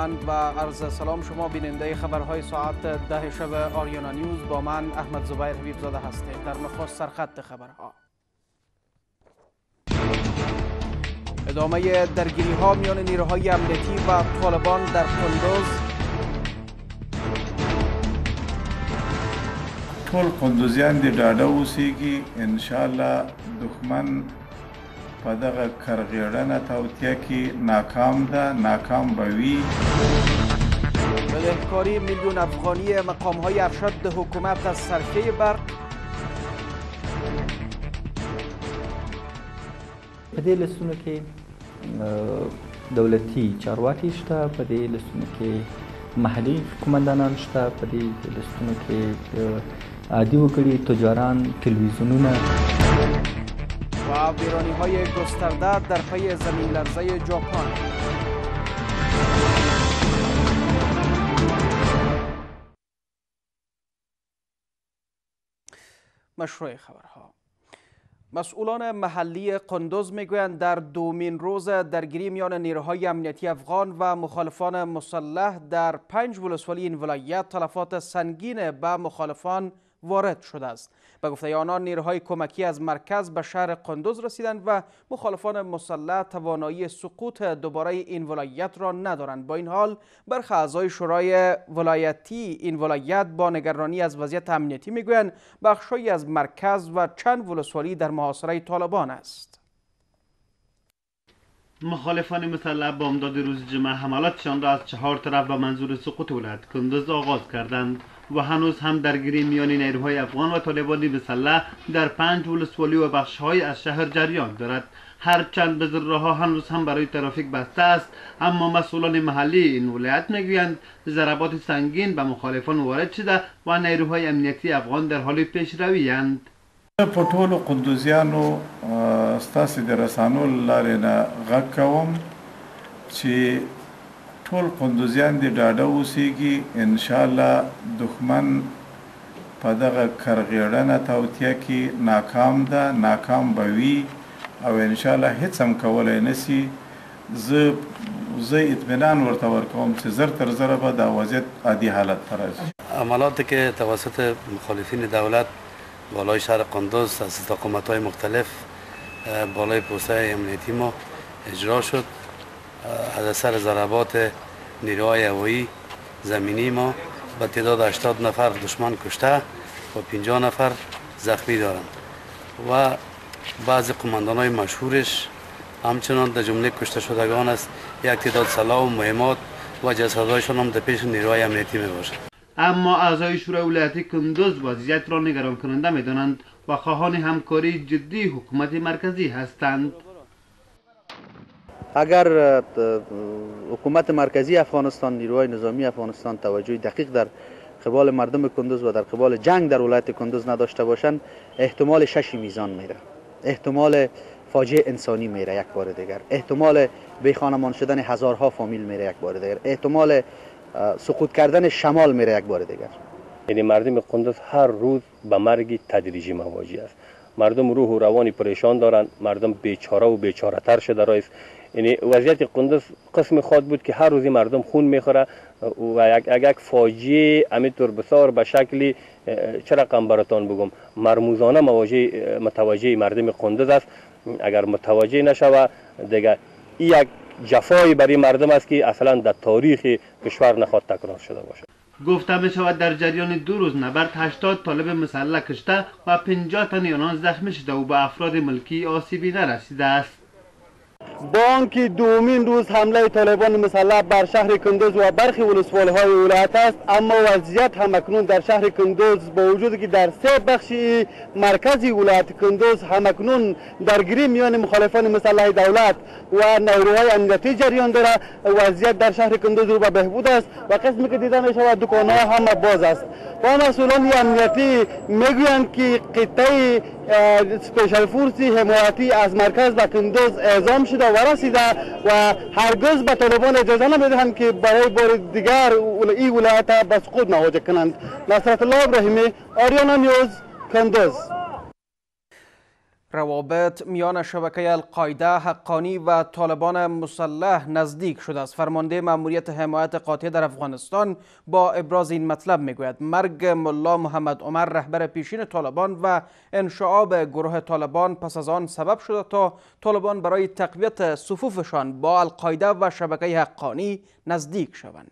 خداوند و عرض سلام شما بیننده خبرهای ساعت 10 شب آریانا نیوز با من احمد زبیر حبیب زاده هستید. در نخست سرخط خبرها: ادامه درگیری ها میان نیروهای امنیتی و طالبان در قندوز. ټول قندوزیان دې ډاډه اوسېږي انشاءالله دښمن په دغه کرغېړنه توطیه کې ناکام ده، ناکام به وي. بدهکاری میلیون افغانی مقام های ارشد حکومت از صرفه برق. په دې لستونو کې دولتي چارواکي شته، په دې لستونو کې محلي قومندانان شته، په دې لستونو کې عادي وګړي، تجاران، تلویزیونونه. و ویرانی های گسترده در پی زمین لرزه ژاپن. مشروع خبرها: مسئولان محلی قندوز میگویند در دومین روز درگیری میان نیروهای امنیتی افغان و مخالفان مسلح در 5 ولسوالی این ولایت تلفات سنگین به مخالفان وارد شده است. به گفته آنان نیروهای کمکی از مرکز به شهر قندوز رسیدند و مخالفان مسلح توانایی سقوط دوباره این ولایت را ندارند. با این حال برخی اعضای شورای ولایتی این ولایت با نگرانی از وضعیت امنیتی میگویند بخشی از مرکز و چند ولسوالی در محاصره طالبان است. مخالفان مسلح بامداد روز جمعه حملاتشان را از 4 طرف به منظور سقوط ولایت قندوز آغاز کردند و هنوز هم درگیری میان نیروهای افغان و طالبان مسلح در 5 ولسوالی و بخش‌های از شهر جریان دارد. هرچند بذره‌ها هنوز هم برای ترافیک بسته است، اما مسئولان محلی این ولایت میگویند ضربات سنگین به مخالفان وارد شده و نیروهای امنیتی افغان در حال پیشروی اند. په ټولو قندوزیانو ستاسې د رسانو له لارې نه غږ کوم چې ټول قندوزیان دې ډاډه اوسېږي انشاءالله دښمن په دغه کرغېړنه توطیه کې ناکام ده، ناکام به وي او انشاءالله هیڅ هم کولی نشي. زه اطمینان ورته ورکوم چې زر تر زره به دا وضعیت عادي حالت ته راځي. عملاتی که توسط مخالفین دولت بالای شهر قندوز از استقامت‌های مختلف بالای پوست‌های امنیتی ما اجرا شد، از اثر ضربات نیروهای هوایی زمینی ما به تعداد 80 نفر دشمن کشته و 50 نفر زخمی دارند و بعضی قماندان‌های مشهورش همچنان در جمله کشته شدگان است. یک تعداد سلاح و مهمات و جسدهایشان هم در پیش نیروهای امنیتی می باشد. اما اعضای شورای ولایتی قندوز وضعیت را نگران کننده می دانند و خواهان همکاری جدی حکومت مرکزی هستند. اگر حکومت مرکزی افغانستان، نیروهای نظامی افغانستان توجه دقیق در قبال مردم قندوز و در قبال جنگ در ولایت قندوز نداشته باشند، احتمال 6 میزان میره، احتمال فاجعه انسانی میره یک بار دیگر، احتمال بیخانمان شدن هزارها فامیل میره یک بار دیگر، احتمال سقوط کردن شمال میره یک بار دیگر. یعنی مردم قندوز هر روز به مرگ تدریجی مواجه است. مردم روح و روانی پریشان دارند، مردم بیچاره و بیچاره تر شده است. یعنی وضعیت قندوز قسم خود بود که هر روزی مردم خون میخوره و یک فاجعه همینطور بسیار به شکلی چه رقم براتون بگم مرموزانه متوجه مردم قندوز است. اگر متوجه نشود دیگه یک جفایی برای مردم است که اصلا در تاریخ کشور نخواد تکرار شده باشد. گفته می شود در جریان 2 روز نبرد 80 طالب مسلح کشته و 50 تن آنان زخمی شده و به افراد ملکی آسیبی نرسیده است. با آنکه دومین روز حمله طالبان مسلح بر شهر قندوز و برخی ولسوالی‌های ولایت است، اما وضعیت همکنون در شهر قندوز با وجود که در 3 بخش مرکزی ولایت قندوز همکنون درگیری میان مخالفان مسلح دولت و نیروهای امنیتی جریان دارد، وضعیت در شهر قندوز رو به بهبود است و قسمی که دیده می شود دکان‌ها هم باز است. و مسئولان امنیتی میگویند که قطعه سپیشال فورس حمایتی از مرکز به قندوز اعزام شده و رسیده و هرگز به طالبان اجازه نمیدهند که برای بار دیگر این ولایت به سقوط مواجه کنند. نصرت الله ابراهیمی، آریانا نیوز، قندوز. روابط میان شبکه القاعده حقانی و طالبان مسلح نزدیک شده است. فرمانده مأموریت حمایت قاطع در افغانستان با ابراز این مطلب میگوید مرگ ملا محمد عمر رهبر پیشین طالبان و انشعاب گروه طالبان پس از آن سبب شده تا طالبان برای تقویت صفوفشان با القاعده و شبکه حقانی نزدیک شوند.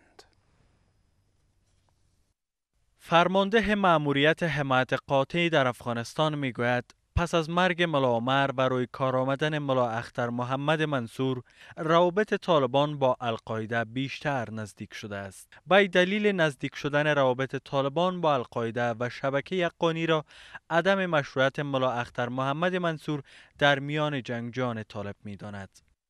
فرمانده مأموریت حمایت قاطع در افغانستان میگوید پس از مرگ ملا عمر و روی کار آمدن ملا اختر محمد منصور، روابط طالبان با القاعده بیشتر نزدیک شده است. به دلیل نزدیک شدن روابط طالبان با القاعده و شبکه حقانی را عدم مشروعیت ملا اختر محمد منصور در میان جنگجویان طالب می‌داند.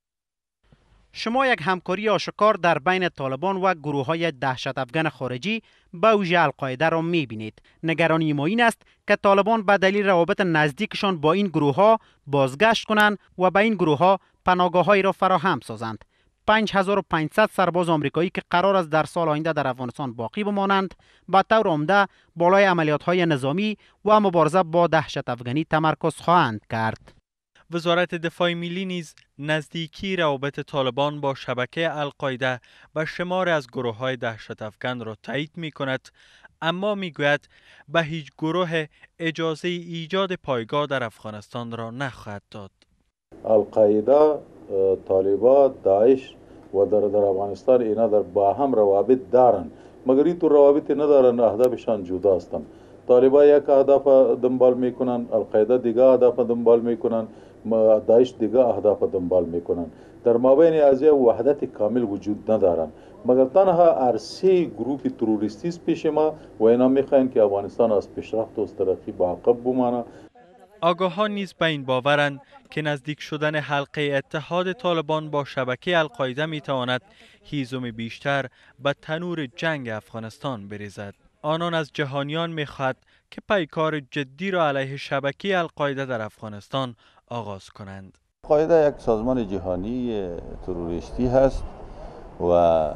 شما یک همکاری آشکار در بین طالبان و گروه‌های دهشت افغان خارجی به ویژه القاعده را می‌بینید. نگرانی ما این است که طالبان به دلیل روابط نزدیکشان با این گروه‌ها بازگشت کنند و به این گروه‌ها پناهگاه‌هایی را فراهم سازند. 5500 سرباز آمریکایی که قرار است در سال آینده در افغانستان باقی بمانند، به طور عمده بالای عملیات‌های نظامی و مبارزه با دهشت افغانی تمرکز خواهند کرد. وزارت دفاع ملی نیز نزدیکی روابط طالبان با شبکه القاعده و شمار از گروه‌های دهشت افکن را تایید می‌کند، اما می‌گوید به هیچ گروه اجازه ایجاد پایگاه در افغانستان را نخواهد داد. القاعده، طالبان، داعش و در افغانستان اینا در با هم روابط دارند، مگر این تو روابط ندارن، اهدافشان جدا هستند. طالبان یک اهداف دنبال میکنن، القاعده دیگه اهداف دنبال میکنن، داعش دیگه اهداف دنبال میکنن. در مابین از وحدت کامل وجود ندارن، مگر تنها عرصه گروه تروریستی است پیش ما و اینا میخواین که افغانستان از پیشرفت و ترقی با عقب بمانه. آگاهان نیز به این باورند که نزدیک شدن حلقه اتحاد طالبان با شبکه القاعده میتواند هیزم بیشتر به تنور جنگ افغانستان بریزد. آنان از جهانیان میخواهد که پیکار جدی را علیه شبکه القاعده در افغانستان آغاز کنند. القاعده یک سازمان جهانی تروریستی هست و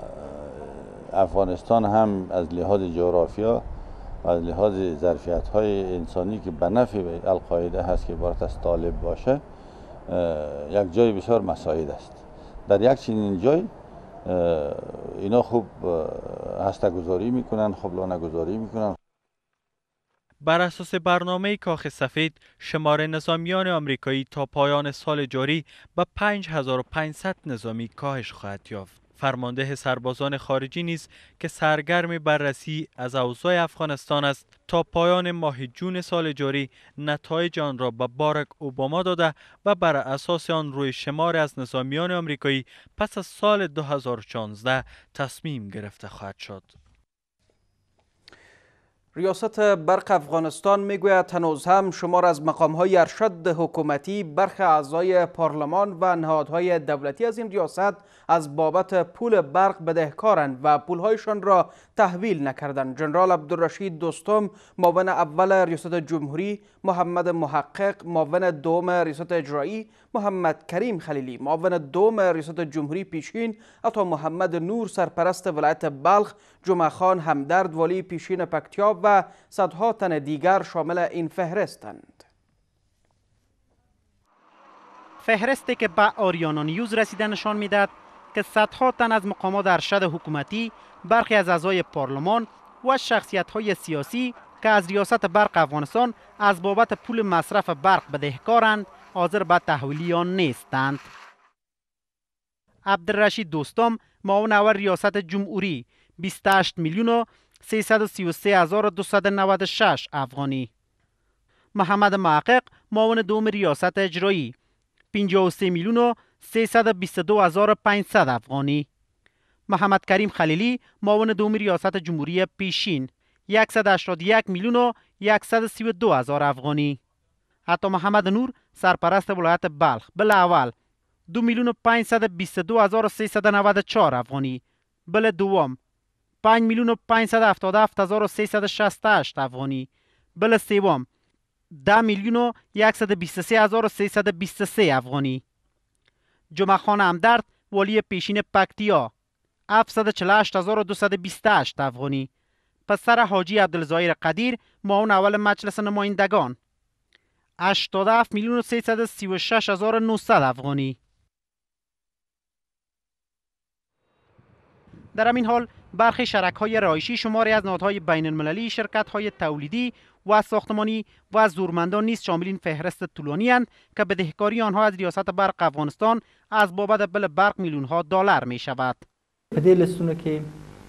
افغانستان هم از لحاظ جغرافیا و از لحاظ ظرفیت‌های انسانی که به نفع القاعده هست که عبارت از طالب باشه، یک جای بسیار مساعد است. در یک چنین جای اینا خوب هسته‌گذاری میکنن، خوب لانه‌گذاری میکنن. بر اساس برنامه کاخ سفید، شمار نظامیان آمریکایی تا پایان سال جاری به 5500 نظامی کاهش خواهد یافت. فرمانده سربازان خارجی نیز که سرگرم بررسی از اوضاع افغانستان است، تا پایان ماه جون سال جاری نتایج آن را به باراک اوباما داده و بر اساس آن روی شمار از نظامیان آمریکایی پس از سال 2016 تصمیم گرفته خواهد شد. ریاست برق افغانستان میگوید هنوز هم شمار از مقام‌های ارشد حکومتی، برخی اعضای پارلمان و نهادهای دولتی از این ریاست از بابت پول برق بدهکارند و پولهایشان را تحویل نکردند. جنرال عبدالرشید دوستم، معاون اول ریاست جمهوری، محمد محقق، معاون دوم ریاست اجرایی، محمد کریم خلیلی، معاون دوم ریاست جمهوری پیشین، عطا محمد نور سرپرست ولایت بلخ، جمعه خان همدرد والی پیشین پکتیا و صدها تن دیگر شامل این فهرستند. فهرستی که به آریانا نیوز رسیده نشان میدهد که صدها تن از مقامات ارشد حکومتی، برخی از اعضای پارلمان و شخصیت‌های سیاسی که از ریاست برق افغانستان از بابت پول مصرف برق بدهکارند، حاضر به تحویل آن نیستند. عبدالرشید دوستم، معاون اول ریاست جمهوری، 28 میلیون و 333,296 افغانی. محمد محقق، معاون دوم ریاست اجرایی، 53 میلیون و 322,500 افغانی. محمد کریم خلیلی، معاون دوم ریاست جمهوری پیشین، 181 میلیون و 132,000 افغانی. عطا محمد نور، سرپرست ولایت بلخ، بالاول 2 میلیون و 522,394 افغانی. بل دوم 5 میلیون و 577,368 افغانی. بل سوم 10 میلیون و 123,323 افغانی. جمعه خان همدرد، والی پیشین پکتیا، 748,228 افغانی. پسر حاجی عبدالظاهر قدیر، معاون اول مجلس نمایندگان، 87,336,900 افغانی. در همین حال برخی شرکای رهایشی شماری از نهادهای بین المللی، شرکت‌های تولیدی و ساختمانی و زورمندان نیز شامل این فهرست طولانی اند که بدهکاری آنها از ریاست برق افغانستان از بابت بل برق میلیون‌ها دلار می شود. په دې لستونو کې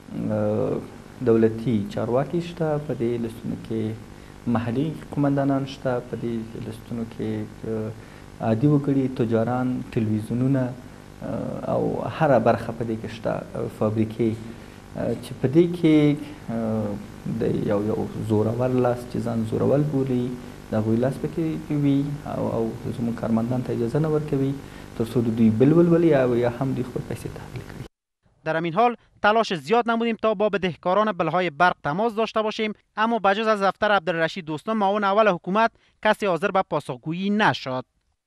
دولتي چارواکي شته، په دې لستونو کې محلي قومندانان شته، په دې لستونو کې عادي وګړي، تجاران، تلویزیونونه او هر برخه په دې کې شته، فابریکې چې په دې کې د یو زورور لاس چې ځان زورور بولي د هغوی لاس پکې وي او زموږ کارمندان ته اجازه نه ورکوي تر څو د دوی بل ولولي یا هم دوی خپل پیسې تحویل کړي. در همین حال تلاش زیاد نمودیم تا با بدهکاران بلهای برق تماس داشته باشیم، اما بجز از دفتر عبدالرشید دوستان معاون اول حکومت کسی حاضر به پاسخگویی نشد.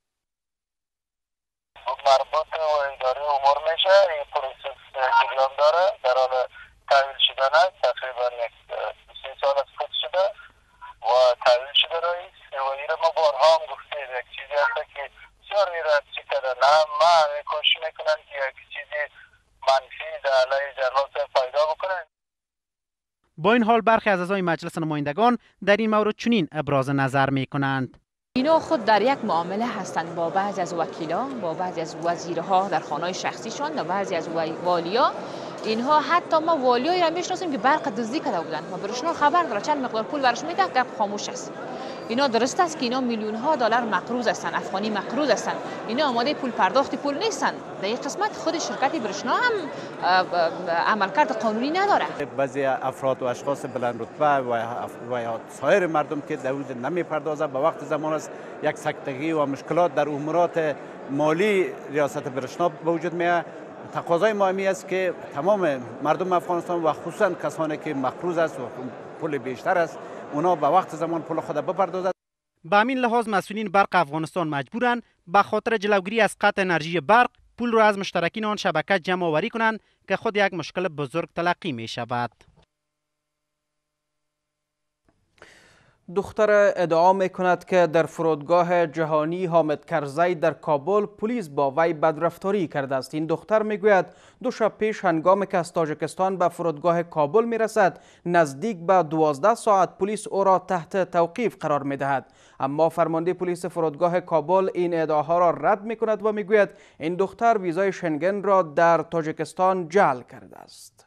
مربوط و اداره امور میشه، این پروسس جریان داره، در حال تحویل شدن است. تقریبا 3 سال از خود شده و تحویل شده رئیس و این ما بارها هم گفتیم یک چیزی هست که بسیار ایراد چی کرده، نه ما کوشش میکنن که یک چیزی منفی در علیه جنرال پیدا بکنن. با این حال برخی از اعضای مجلس نمایندگان در این مورد چنین ابراز نظر میکنند. اینا خود در یک معامله هستند با بعضی از وکیلان، با بعضی از وزیرها در خانه‌های شخصیشان، و بعضی از والیا. اینها حتی ما والیایی را میشناسیم که برق دزدی کرده بودند و برشون خبر داره چند مقدار پول برش میده که خاموش است. اینا درست است که اینا میلیون ها دلار مقروض هستند، افغانی مقروض هستند. اینا آماده پول پرداخت پول نیستند. در این قسمت خود شرکت برشنا هم عملکرد قانونی نداره. بعضی افراد و اشخاص بلند رتبه و سایر مردم که دولت نمیپردازه به وقت زمان است یک سکتگی و مشکلات در امورات مالی ریاست برشنا به وجود میاد. تقاضای ما است که تمام مردم افغانستان و خصوصا کسانی که مقروض است و پول بیشتر است اونا به وقت زمان پول خود بپردازند. به همین لحاظ مسئولین برق افغانستان مجبورند به خاطر جلوگیری از قطع انرژی برق پول را از مشترکین آن شبکه جمع آوری کنند که خود یک مشکل بزرگ تلقی می شود. دختر ادعا می کند که در فرودگاه جهانی حامد کرزی در کابل پلیس با وی بدرفتاری کرده است. این دختر می گوید 2 شب پیش هنگامی که از تاجیکستان به فرودگاه کابل می رسد نزدیک به 12 ساعت پلیس او را تحت توقیف قرار می دهد. اما فرمانده پلیس فرودگاه کابل این ادعاها را رد می کند و می گوید این دختر ویزای شنگن را در تاجیکستان جعل کرده است.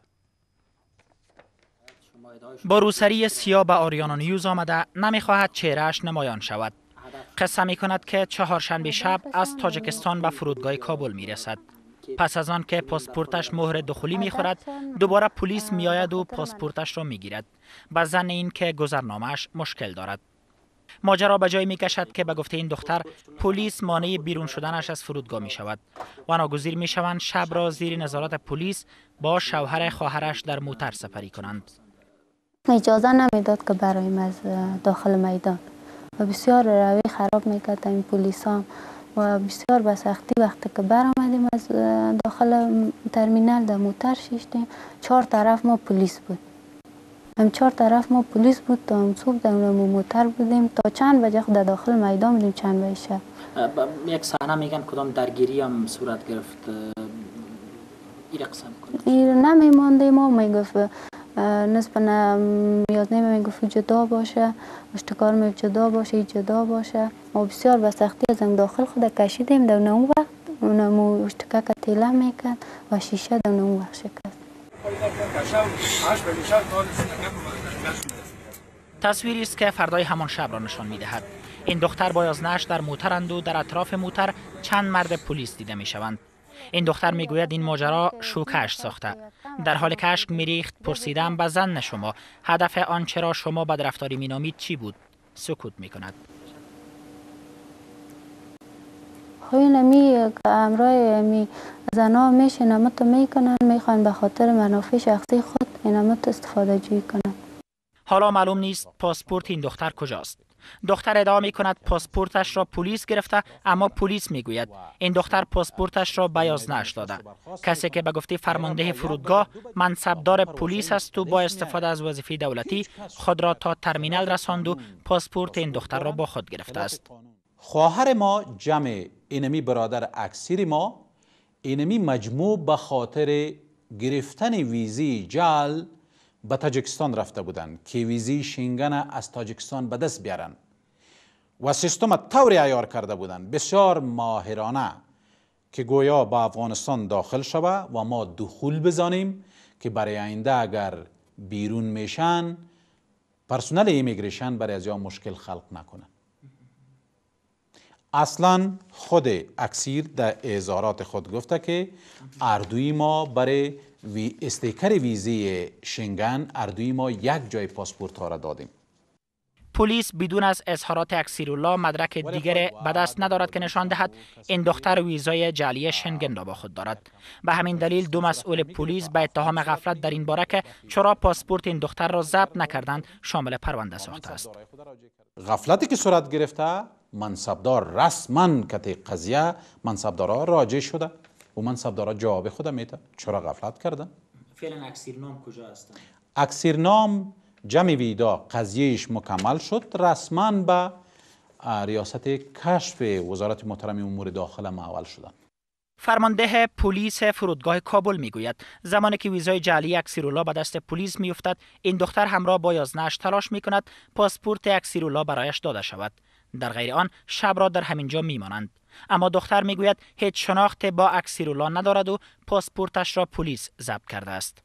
با روسری سیاه به آریانا نیوز آمده نمیخواهد چهرهش نمایان شود. قصه می کند که چهارشنبه شب از تاجیکستان به فرودگاه کابل می رسد. پس از آن که پاسپورتش مهر دخولی می خورد دوباره پلیس می آید و پاسپورتش را می گیرد با ظن این که گذرنامه‌اش مشکل دارد. ماجرا به جای می کشد که به گفته این دختر پلیس مانع بیرون شدنش از فرودگاه می شود و ناگزیر می شوند شب را زیر نظارت پلیس با شوهر خواهرش در موتر سپری کنند. اجازه نمیداد که برایم از داخل میدان و بسیار روی خراب میکرد این پلیس ها و بسیار به سختی وقتی که برآمدیم از داخل ترمینال در موتر شیشتیم 4 طرف ما پلیس بود. هم 4 طرف ما پلیس بود تا هم صبح در موتر بودیم تا چند بجه در داخل میدان بودیم چند بجه شب. یک صحنه میگن کدام درگیری هم صورت گرفت این قسم کنید. این نمیمانده ما میگفت نسبت یادنامه میگفت جدا باشه، اشتکار می جدا باشه، جدا باشه. ما بسیار به سختی از داخل خود کشیدیم در اون وقت اونم اشتکاک تیله میکرد و شیشه در اون وقت شکست. تصویری است که فردای همان شب را نشان میدهد. این دختر با یازنه‌اش در موترند و در اطراف موتر چند مرد پلیس دیده میشوند. این دختر میگوید این ماجرا شوکه‌اش ساخته. در حال که اشک میریخت پرسیدم به ظن شما هدف آنچه را شما بدرفتاری مینامید چی بود؟ سکوت میکند. خوی نمی که امرای می زنا میشنمت میکنن میخوان به خاطر منافع شخصی خود اینمت استفاده جویی کنن. حالا معلوم نیست پاسپورت این دختر کجاست. دختر ادعا می کند پاسپورتش را پلیس گرفته، اما پلیس می گوید این دختر پاسپورتش را بیازنش داده. کسی که به گفته فرمانده فرودگاه منصبدار پلیس است و با استفاده از وظیفه دولتی خود را تا ترمینال رساند و پاسپورت این دختر را با خود گرفته است. خواهر ما جمع اینمی برادر اکثر ما اینمی مجموع به خاطر گرفتن ویزی جعل به تاجیکستان رفته بودند که ویزی شنگن از تاجیکستان به دست بیارن و سیستم طوری عیار کرده بودند بسیار ماهرانه که گویا با افغانستان داخل شوه و ما دخول بزنیم که برای آینده اگر بیرون میشن پرسنل ایمیگریشن برای از مشکل خلق نکنن. اصلا خود اکسیر در اظهارات خود گفته که اردوی ما برای استیکر ویزی شنگن اردوی ما یک جای پاسپورت ها را دادیم. پلیس بدون از اظهارات اکسیرالله مدرک دیگر به دست ندارد که نشان دهد این دختر ویزای جعلی شنگن را با خود دارد. به همین دلیل دو مسئول پلیس به اتهام غفلت در این باره که چرا پاسپورت این دختر را ضبط نکردند شامل پرونده ساخته است. غفلتی که صورت گرفته منصبدار رسما که قضیه منصبدارا راجع شده و منصبدارا جواب خود میده چرا غفلت کردن. فعلا اکسیرنام کجا هستند؟ اکسیرنام جمع ویدا قضیهش مکمل شد رسما به ریاست کشف وزارت محترم امور داخله معول شدن. فرمانده پلیس فرودگاه کابل میگوید زمانی که ویزای جعلی اکسیرالله به دست پلیس میافتد این دختر همراه با یازنه‌اش تلاش میکند پاسپورت اکسیرالله برایش داده شود. در غیر آن شب را در همینجا میمانند. اما دختر میگوید هیچ شناخت با اکسیرالله ندارد و پاسپورتش را پلیس ضبط کرده است.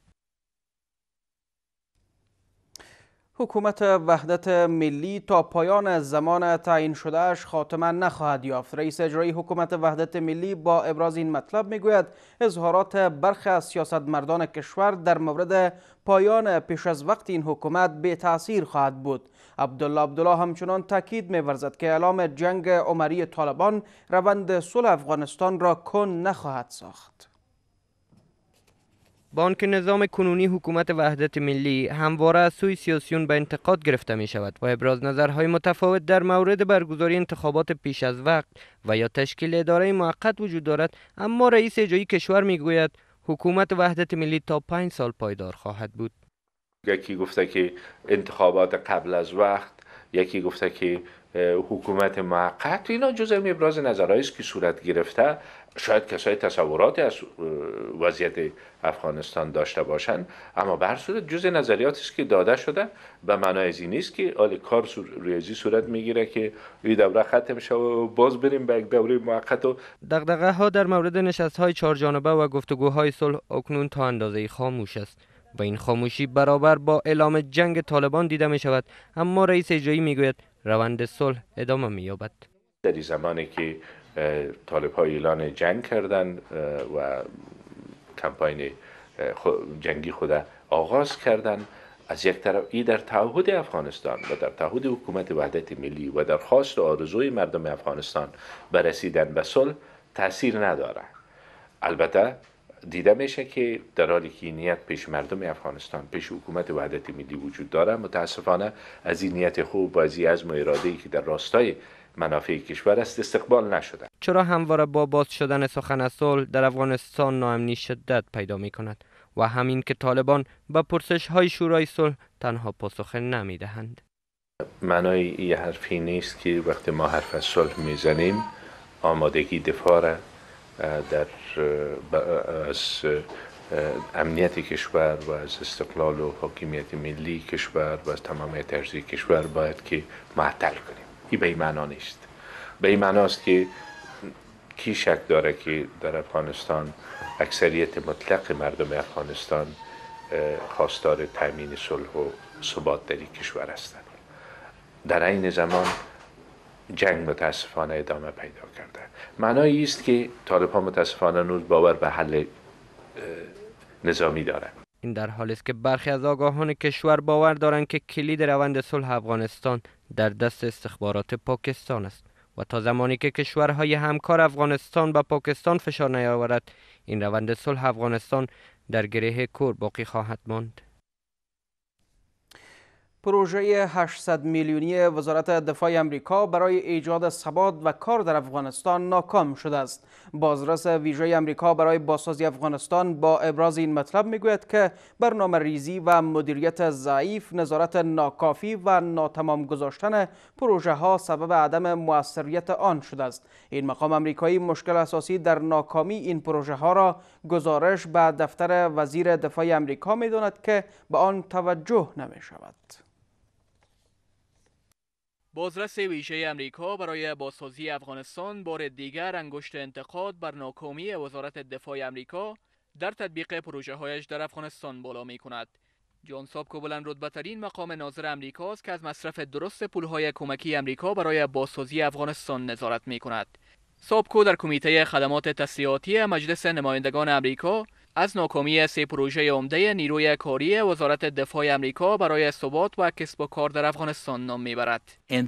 حکومت وحدت ملی تا پایان زمان تعیین شدهش خاتمه نخواهد یافت. رئیس اجرایی حکومت وحدت ملی با ابراز این مطلب میگوید اظهارات برخی از سیاستمداران کشور در مورد پایان پیش از وقت این حکومت بی تأثیر خواهد بود. عبدالله همچنان تاکید می‌ورزد که اعلام جنگ عمری طالبان روند صلح افغانستان را کند نخواهد ساخت. با آنکه نظام کنونی حکومت وحدت ملی همواره از سوی سیاسیون به انتقاد گرفته می شود و ابراز نظرهای متفاوت در مورد برگزاری انتخابات پیش از وقت و یا تشکیل اداره موقت وجود دارد، اما رئیس اجرایی کشور می گوید حکومت وحدت ملی تا 5 سال پایدار خواهد بود. یکی گفته که انتخابات قبل از وقت، یکی گفته که حکومت موقت. اینا جزء ابراز نظرهایی است که صورت گرفته. شاید کسای تصوراتی از وضعیت افغانستان داشته باشند، اما به هر صورت جزء نظریاتی است که داده شده. به معنای از این نیست که کار ریاضی صورت میگیره که این دوره ختم شود و باز بریم به یک دوره موقت. و دغدغه ها در مورد نشست‌های چهارجانبه و گفتگوهای صلح اکنون تا اندازه خاموش است و این خاموشی برابر با اعلام جنگ طالبان دیده می شود، اما رئیس اجرایی می گوید روند صلح ادامه می یابد. در این زمانی که طالب‌ها اعلان جنگ کردند و کمپاین جنگی خود آغاز کردند، از یک طرف این در تعهد افغانستان و در تعهد حکومت وحدت ملی و در خواست و آرزوی مردم افغانستان به رسیدن به صلح تاثیر نداره. البته دیده میشه که در حالی که نیت پیش مردم افغانستان، پیش حکومت وحدت ملی وجود داره، متاسفانه از این نیت خوب و از این عزم و اراده‌ای که در راستای منافع کشور است استقبال نشده. چرا همواره با باز شدن سخن از صلح در افغانستان ناامنی شدت پیدا می کند و همین که طالبان به پرسش های شورای صلح تنها پاسخ نمی دهند؟ معنای این حرفی نیست که وقتی ما حرف از صلح میزنیم آمادگی دفاع را از امنیت کشور و از استقلال و حاکمیت ملی کشور و از تمامیت ارضی کشور باید که معطل کنیم. این به این معنا نیست. به این معنا است که کی شک داره که در افغانستان اکثریت مطلق مردم افغانستان خواستار تامین صلح و ثبات در این کشور هستند. در این زمان جنگ متاسفانه ادامه پیدا کرده. معنایی است که طالب‌ها متاسفانه نوز باور به حل نظامی دارند. این در حالی است که برخی از آگاهان کشور باور دارند که کلید روند صلح افغانستان در دست استخبارات پاکستان است و تا زمانی که کشورهای همکار افغانستان به پاکستان فشار نیاورد این روند صلح افغانستان در گره کور باقی خواهد ماند. پروژه 800 میلیونی وزارت دفاع آمریکا برای ایجاد ثبات و کار در افغانستان ناکام شده است. بازرس ویژه آمریکا برای بازسازی افغانستان با ابراز این مطلب میگوید که برنامه ریزی و مدیریت ضعیف، نظارت ناکافی و ناتمام گذاشتن پروژه ها سبب عدم موثریت آن شده است. این مقام آمریکایی مشکل اساسی در ناکامی این پروژه ها را گزارش به دفتر وزیر دفاع آمریکا می‌داند که به آن توجه نمی شود. بازرس ویژه امریکا برای بازسازی افغانستان بار دیگر انگشت انتقاد بر ناکامی وزارت دفاع امریکا در تطبیق پروژه هایش در افغانستان بالا می کند. جان سابکو بلند رتبه ترین مقام ناظر امریکا است که از مصرف درست پولهای کمکی امریکا برای بازسازی افغانستان نظارت می کند. سابکو در کمیته خدمات تسلیحاتی مجلس نمایندگان امریکا از ناکامی 3 پروژه عمده نیروی کاری وزارت دفاع امریکا برای ثبات و کسب و کار در افغانستان نام میبرد.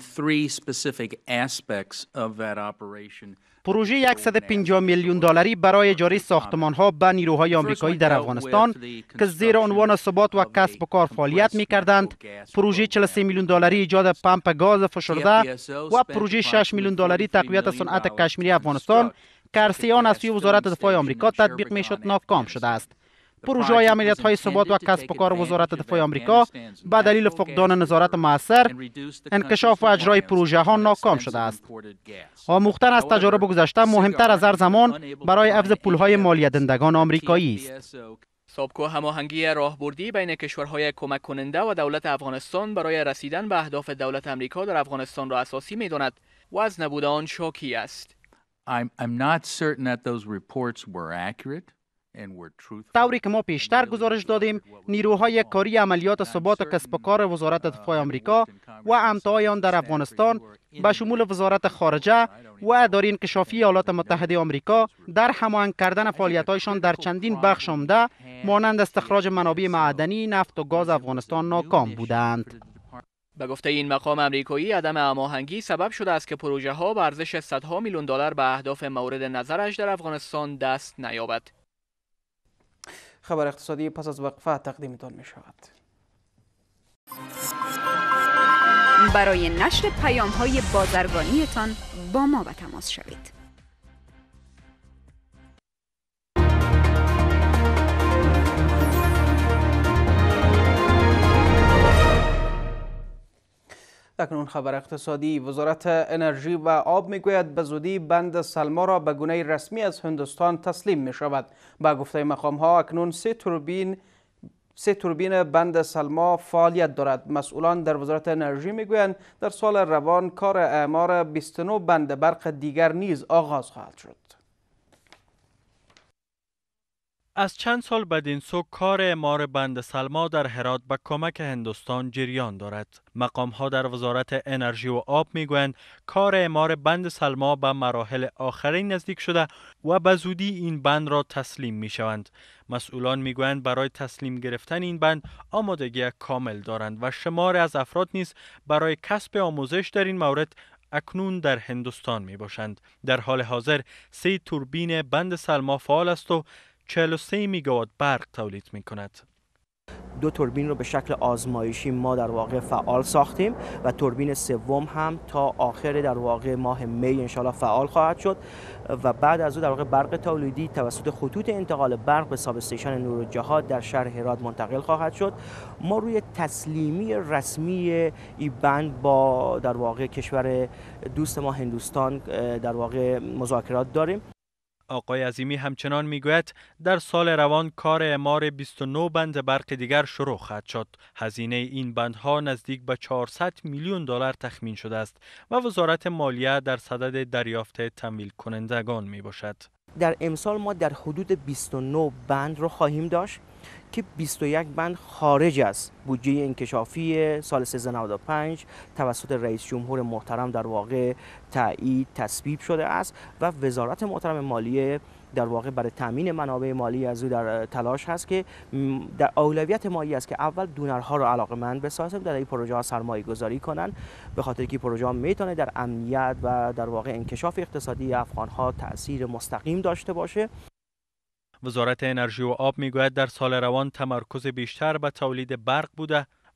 پروژه 150 میلیون دلاری برای اجاره ساختمان‌ها به نیروهای آمریکایی در افغانستان که زیر عنوان ثبات و کسب و کار فعالیت می‌کردند، پروژه 43 میلیون دلاری ایجاد پمپ گاز فشرده و پروژه 6 میلیون دلاری تقویت صنعت کشمیری افغانستان که عرصه آن از سوی وزارت دفاع آمریکا تطبیق می‌شد ناکام شده است. پروژه های عملیات‌های ثبات و کسب و کار وزارت دفاع آمریکا به دلیل فقدان نظارت موثر، انکشاف و اجرای پروژه ها ناکام شده است. آموختن از تجارب گذشته مهمتر از هر زمان برای حفظ پول‌های مالیدهندگان آمریکایی است. سابکو هماهنگی راهبردی بین کشورهای کمک کننده و دولت افغانستان برای رسیدن به اهداف دولت آمریکا در افغانستان را اساسی می‌داند و از نبود آن شاکی است. I'm not certain that those reports were accurate. طوری که ما پیشتر گزارش دادیم، نیروهای کاری عملیات ثبات و کسب و کار وزارت دفاع آمریکا و امتای آن در افغانستان به شمول وزارت خارجه و اداره انکشافی ایالات متحده آمریکا در هماهنگ کردن فعالیت‌هایشان در چندین بخش عمده مانند استخراج منابع معدنی، نفت و گاز افغانستان ناکام بودند. به گفته این مقام آمریکایی، عدم هماهنگی سبب شده است که پروژه ها به ارزش صدها میلیون دلار به اهداف مورد نظرش در افغانستان دست نیابد. خبر اقتصادی پس از وقفه تقدیمتان می شود. برای نشر پیام های بازرگانیتان با ما به تماس شوید. اکنون خبر اقتصادی. وزارت انرژی و آب میگوید به زودی بند سلما را به گونه رسمی از هندوستان تسلیم می شود. با گفته مقام ها اکنون 3 توربین بند سلما فعالیت دارد. مسئولان در وزارت انرژی میگویند در سال روان کار اعمار 29 بند برق دیگر نیز آغاز خواهد شد. از چند سال بدین سو کار اعمار بند سلما در هرات به کمک هندوستان جریان دارد. مقام ها در وزارت انرژی و آب میگویند کار اعمار بند سلما به مراحل آخرین نزدیک شده و به زودی این بند را تسلیم می شوند. مسئولان میگویند برای تسلیم گرفتن این بند آمادگی کامل دارند و شمار از افراد نیز برای کسب آموزش در این مورد اکنون در هندوستان می باشند. در حال حاضر 3 توربین بند سلما فعال است و 43 میگاوات برق تولید می کند. 2 توربین رو به شکل آزمایشی ما در واقع فعال ساختیم و توربین سوم هم تا آخر در واقع ماه می انشالله فعال خواهد شد و بعد از او در واقع برق تولیدی توسط خطوط انتقال برق به ساب استیشن نورالجهاد در شهر هرات منتقل خواهد شد. ما روی تسلیمی رسمی این بند با در واقع کشور دوست ما هندوستان در واقع مذاکرات داریم. آقای عظیمی همچنان میگوید در سال روان کار اعمار 29 بند برق دیگر شروع خواهد شد. هزینه این بندها نزدیک به 400 میلیون دلار تخمین شده است و وزارت مالیه در صدد دریافت تمویل کنندگان می باشد. در امسال ما در حدود 29 بند رو خواهیم داشت که 21 بند خارج از بودجه انکشافی سال 1395 توسط رئیس جمهور محترم در واقع تایید تصویب شده است و وزارت محترم مالیه در واقع برای تامین منابع مالی از او در تلاش هست که در اولویت مایی است که اول دونرها رو علاقه‌مند بسازه در این پروژه ها سرمایه گذاری کنن، به خاطر که پروژه ها میتونه در امنیت و در واقع انکشاف اقتصادی افغان ها تاثیر مستقیم داشته باشه. وزارت انرژی و آب میگوید در سال روان تمرکز بیشتر به تولید برق بوده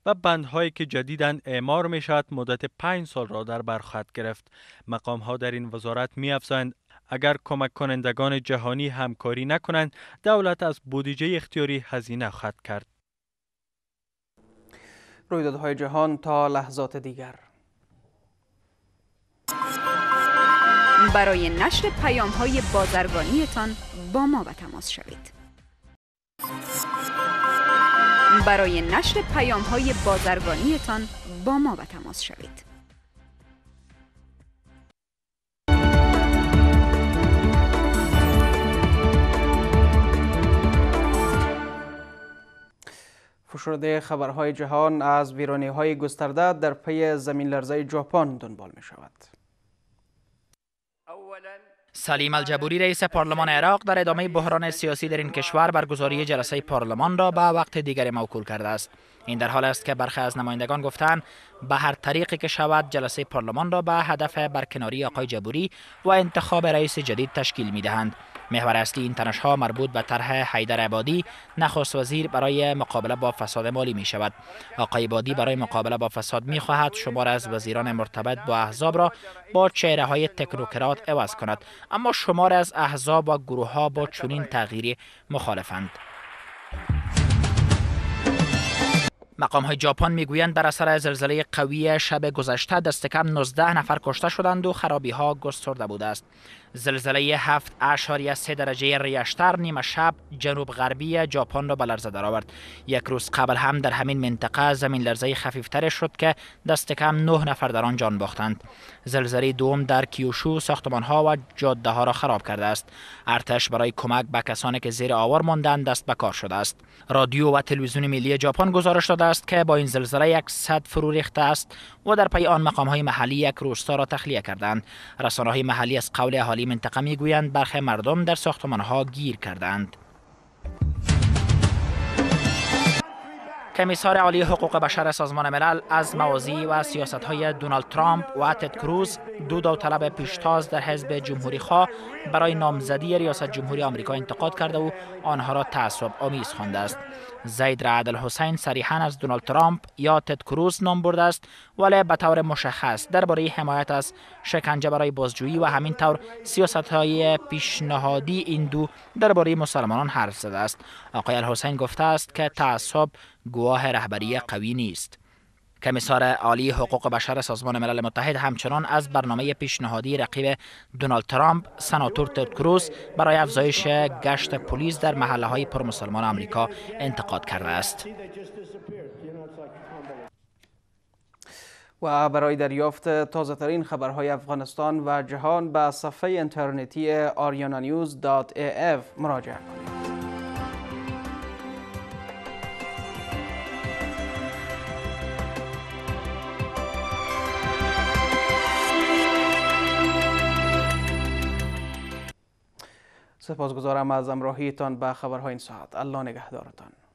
و بندهایی که جدیداً اعمار می شود مدت 5 سال را در بر خواهد گرفت. مقام ها در این وزارت می افزایند اگر کمک کنندگان جهانی همکاری نکنند، دولت از بودجه اختیاری هزینه خواهد کرد. رویدادهای جهان تا لحظات دیگر. برای نشر پیام‌های بازرگانیتان با ما به تماس شوید. برای نشر پیام‌های بازرگانیتان با ما به تماس شوید. فشرده خبرهای جهان از ویرانی‌های گسترده در پی زمین لرزه ژاپن دنبال می شود. سلیم الجبوری رئیس پارلمان عراق در ادامه بحران سیاسی در این کشور برگزاری جلسه پارلمان را به وقت دیگری موکول کرده است. این در حال است که برخی از نمایندگان گفتند به هر طریقی که شود جلسه پارلمان را به هدف برکناری آقای جبوری و انتخاب رئیس جدید تشکیل می‌دهند. محور اصلی این تنش‌ها مربوط به طرح حیدر عبادی نخست وزیر برای مقابله با فساد مالی می شود. آقای عبادی برای مقابله با فساد می خواهد شمار از وزیران مرتبط با احزاب را با چهره‌های تکنوکرات عوض کند، اما شمار از احزاب و گروه‌ها با چنین تغییری مخالفند. مقام‌های ژاپن میگویند در اثر زلزله قوی شب گذشته دست کم 19 نفر کشته شدند و خرابی‌ها گسترده بوده است. زلزله 7.3 درجه ریشتر نیمه شب جنوب غربی ژاپن را به لرزه درآورد. یک روز قبل هم در همین منطقه زمین لرزه خفیفتر شد که دست کم 9 نفر در آن جان باختند. زلزله دوم در کیوشو ساختمان‌ها و جاده‌ها را خراب کرده است. ارتش برای کمک به کسانی که زیر آوار ماندند دست به کار شده است. رادیو و تلویزیون ملی ژاپن گزارش داده است که با این زلزله 100 فرو ریخته است و در پی آن مقام‌های محلی یک روستا را تخلیه کردند. رسانه‌های محلی از قول اهالی منطقه میگویند برخی مردم در ساختمان‌ها گیر کردند. کمیسار عالی حقوق بشر سازمان ملل از مواضیع و سیاست‌های دونالد ترامپ و تد کروز، دو داوطلب پیشتاز در حزب جمهوری خواه برای نامزدی ریاست جمهوری آمریکا انتقاد کرده و آنها را تعصب آمیز خوانده است. زید رعد الحسین صریحاً از دونالد ترامپ یا تد کروز نام برده است، ولی به طور مشخص درباره حمایت از شکنجه برای بازجویی و همین طور سیاست‌های پیشنهادی این دو درباره مسلمانان حرف زده است. آقای الحسین گفته است که تعصب گواه رهبری قوی نیست. کمیسار عالی حقوق بشر سازمان ملل متحد همچنان از برنامه پیشنهادی رقیب دونالد ترامپ سناتور تد کروز برای افزایش گشت پلیس در محله‌های پرمسلمان آمریکا انتقاد کرده است. و برای دریافت تازه‌ترین خبرهای افغانستان و جهان به صفحه اینترنتی ariananews.af مراجعه کنید. سپاسگزارم از همراهیتان به خبرهای این ساعت. الله نگهدارتان.